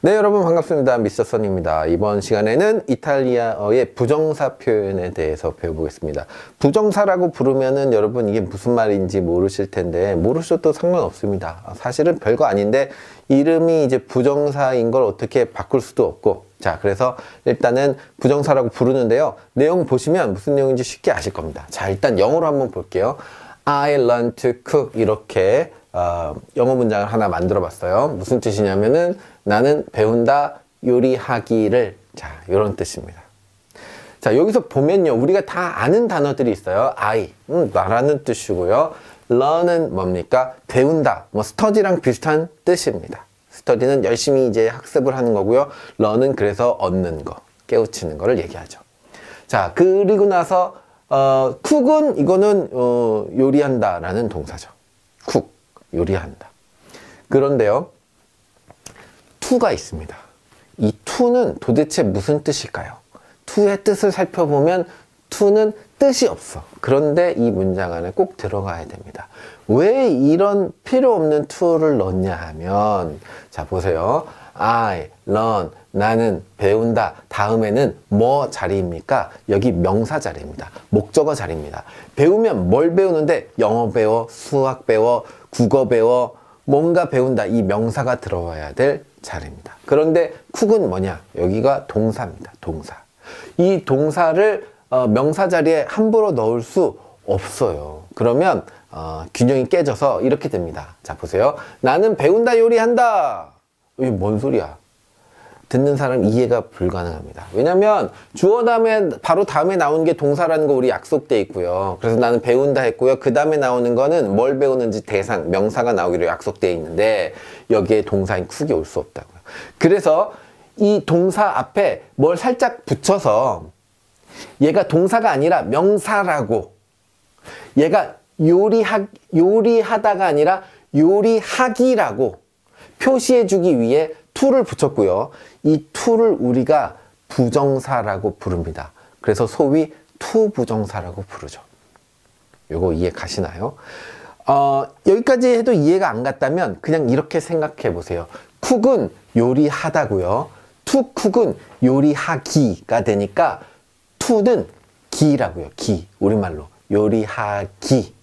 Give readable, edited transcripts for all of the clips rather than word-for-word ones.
네, 여러분 반갑습니다. 미스터 선입니다. 이번 시간에는 이탈리아어의 부정사 표현에 대해서 배워보겠습니다. 부정사라고 부르면은 여러분 이게 무슨 말인지 모르실 텐데 모르셔도 상관없습니다. 사실은 별거 아닌데 이름이 이제 부정사인 걸 어떻게 바꿀 수도 없고, 자, 그래서 일단은 부정사라고 부르는데요. 내용 보시면 무슨 내용인지 쉽게 아실 겁니다. 자, 일단 영어로 한번 볼게요. I learn to cook. 이렇게 영어 문장을 하나 만들어 봤어요. 무슨 뜻이냐면은 나는 배운다 요리하기를. 자, 이런 뜻입니다. 자, 여기서 보면요, 우리가 다 아는 단어들이 있어요. I, 말하는 뜻이고요. learn은 뭡니까? 배운다, 뭐 study랑 비슷한 뜻입니다. study는 열심히 이제 학습을 하는 거고요. learn은 그래서 얻는 거, 깨우치는 거를 얘기하죠. 자, 그리고 나서 cook은 이거는 요리한다 라는 동사죠. cook, 요리한다. 그런데요, to가 있습니다. 이 to는 도대체 무슨 뜻일까요? to의 뜻을 살펴보면 to는 뜻이 없어. 그런데 이 문장 안에 꼭 들어가야 됩니다. 왜 이런 필요 없는 to를 넣냐 하면, 자, 보세요. I learn, 나는 배운다. 다음에는 뭐 자리입니까? 여기 명사 자리입니다. 목적어 자리입니다. 배우면 뭘 배우는데? 영어 배워, 수학 배워, 국어 배워, 뭔가 배운다. 이 명사가 들어와야 될 자리입니다. 그런데 cook은 뭐냐? 여기가 동사입니다. 동사. 이 동사를 명사 자리에 함부로 넣을 수 없어요. 그러면 균형이 깨져서 이렇게 됩니다. 자, 보세요. 나는 배운다 요리한다. 이게 뭔 소리야? 듣는 사람 이해가 불가능합니다. 왜냐면 주어 다음에 바로 다음에 나오는 게 동사라는 거 우리 약속돼 있고요. 그래서 나는 배운다 했고요. 그 다음에 나오는 거는 뭘 배우는지 대상, 명사가 나오기로 약속돼 있는데 여기에 동사인 cook이 올 수 없다고요. 그래서 이 동사 앞에 뭘 살짝 붙여서 얘가 동사가 아니라 명사라고, 얘가 요리하다가 아니라 요리하기라고 표시해주기 위해 to를 붙였고요. 이 to를 우리가 부정사라고 부릅니다. 그래서 소위 to 부정사라고 부르죠. 요거 이해 가시나요? 여기까지 해도 이해가 안 갔다면 그냥 이렇게 생각해 보세요. cook은 요리하다고요. to cook은 요리하기가 되니까 to는 기라고요. 기, 우리말로 요리하기,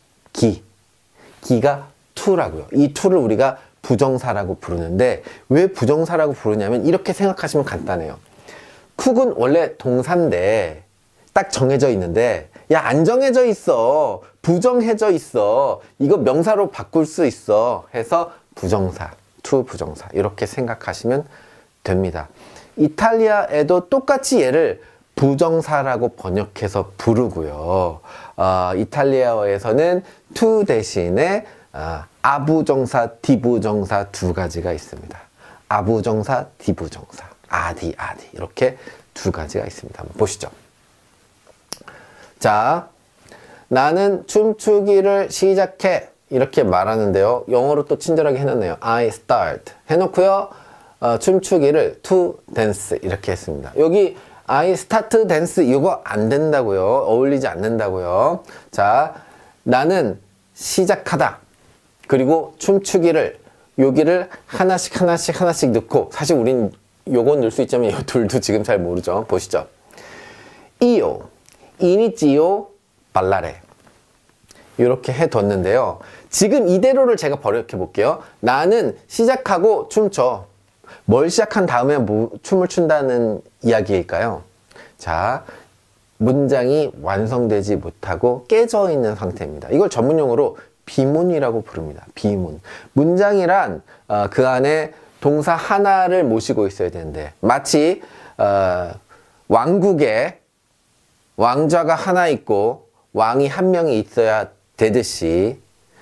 기가 to라고요. 이 to를 우리가 부정사라고 부르는데 왜 부정사라고 부르냐면 이렇게 생각하시면 간단해요. cook은 원래 동사인데 딱 정해져 있는데, 야, 안 정해져 있어, 부정해져 있어, 이거 명사로 바꿀 수 있어 해서 부정사, to 부정사 이렇게 생각하시면 됩니다. 이탈리아에도 똑같이 얘를 부정사라고 번역해서 부르고요. 이탈리아어에서는 to 대신에 아부정사, 디부정사 두 가지가 있습니다. 아부정사, 디부정사, 아디 이렇게 두 가지가 있습니다. 한번 보시죠. 자, 나는 춤추기를 시작해 이렇게 말하는데요. 영어로 또 친절하게 해놨네요. I start 해놓고요. 춤추기를 to dance 이렇게 했습니다. 여기 I start dance 이거 안 된다고요. 어울리지 않는다고요. 자, 나는 시작하다. 그리고 춤추기를, 여기를 하나씩 넣고, 사실 우린 요거 넣을 수 있지만 이 둘도 지금 잘 모르죠. 보시죠. Io inizio ballare 이렇게 해뒀는데요. 지금 이대로를 제가 번역해 볼게요. 나는 시작하고 춤춰. 뭘 시작한 다음에 춤을 춘다는 이야기일까요? 자, 문장이 완성되지 못하고 깨져 있는 상태입니다. 이걸 전문용어로 비문이라고 부릅니다. 비문. 문장이란 그 안에 동사 하나를 모시고 있어야 되는데, 마치 왕국에 왕자가 하나 있고 왕이 한 명이 있어야 되듯이,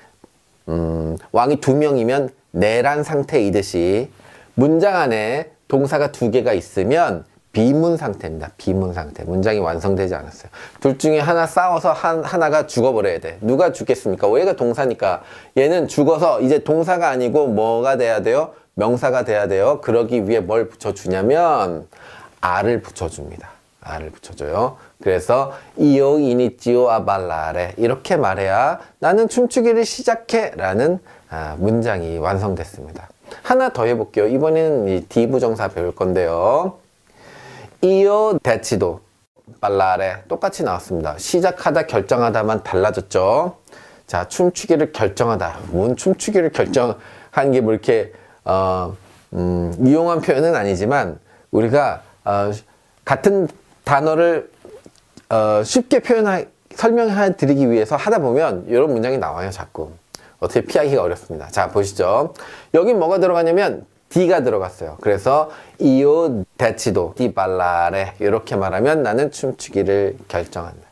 왕이 두 명이면 내란 상태이듯이 문장 안에 동사가 두 개가 있으면 비문 상태입니다. 비문 상태. 문장이 완성되지 않았어요. 둘 중에 하나 싸워서 하나가 죽어버려야 돼. 누가 죽겠습니까? 얘가 동사니까. 얘는 죽어서 이제 동사가 아니고 뭐가 돼야 돼요? 명사가 돼야 돼요. 그러기 위해 뭘 붙여주냐면 a를 붙여줍니다. a를 붙여줘요. 그래서 io inizio a ballare 이렇게 말해야 나는 춤추기를 시작해 라는 문장이 완성됐습니다. 하나 더 해볼게요. 이번에는 이 D 부정사 배울 건데요. Io decido ballare 똑같이 나왔습니다. 시작하다, 결정하다만 달라졌죠. 자, 춤추기를 결정하다. 뭔 춤추기를 결정하는 게 뭐 이렇게 유용한 표현은 아니지만 우리가 같은 단어를 쉽게 설명해 드리기 위해서 하다 보면 이런 문장이 나와요. 자꾸 어떻게 피하기가 어렵습니다. 자, 보시죠. 여기 뭐가 들어가냐면 D가 들어갔어요. 그래서 Io decido di ballare 이렇게 말하면 나는 춤추기를 결정한다.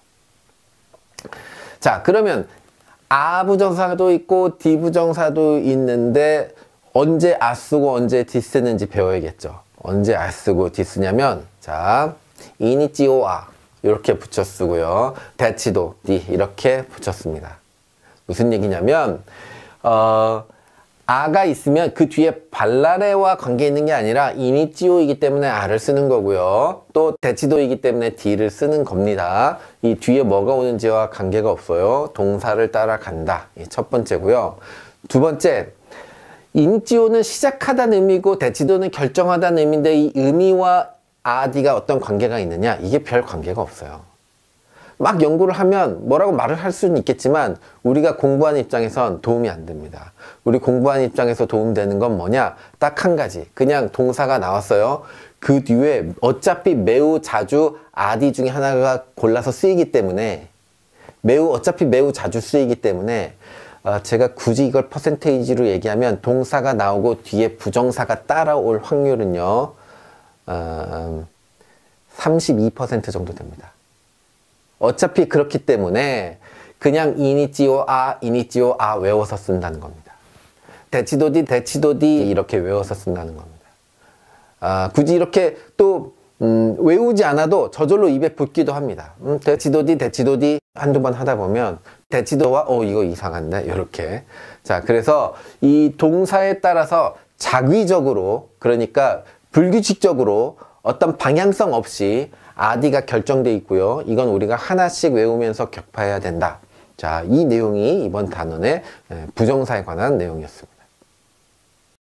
자, 그러면 아 부정사도 있고 D 부정사도 있는데 언제 아 쓰고 언제 D 쓰는지 배워야겠죠. 언제 아 쓰고 D 쓰냐면 자, inizio a 이렇게 붙여 쓰고요. decido D 이렇게 붙였습니다. 무슨 얘기냐면 아가 있으면 그 뒤에 발라레와 관계 있는 게 아니라 이니지오이기 때문에 아를 쓰는 거고요. 또 데치도이기 때문에 D를 쓰는 겁니다. 이 뒤에 뭐가 오는지와 관계가 없어요. 동사를 따라간다. 이 첫 번째고요. 두 번째, 이니지오는 시작하다는 의미고 데치도는 결정하다는 의미인데 이 의미와 아디가 어떤 관계가 있느냐? 이게 별 관계가 없어요. 막 연구를 하면 뭐라고 말을 할 수는 있겠지만 우리가 공부하는 입장에선 도움이 안 됩니다. 우리 공부하는 입장에서 도움되는 건 뭐냐? 딱 한 가지. 그냥 동사가 나왔어요. 그 뒤에 어차피 매우 자주 아디 중에 하나가 골라서 쓰이기 때문에 어차피 매우 자주 쓰이기 때문에 제가 굳이 이걸 퍼센테이지로 얘기하면 동사가 나오고 뒤에 부정사가 따라올 확률은요 32% 정도 됩니다. 어차피 그렇기 때문에 그냥 이니지오 아 외워서 쓴다는 겁니다. 데치도디 이렇게 외워서 쓴다는 겁니다. 굳이 이렇게 또 외우지 않아도 저절로 입에 붙기도 합니다. 데치도디 한두 번 하다 보면 데치도와 이거 이상한데 이렇게. 자, 그래서 이 동사에 따라서 자의적으로, 그러니까 불규칙적으로 어떤 방향성 없이 아디가 결정돼 있고요. 이건 우리가 하나씩 외우면서 격파해야 된다. 자, 이 내용이 이번 단원의 부정사에 관한 내용이었습니다.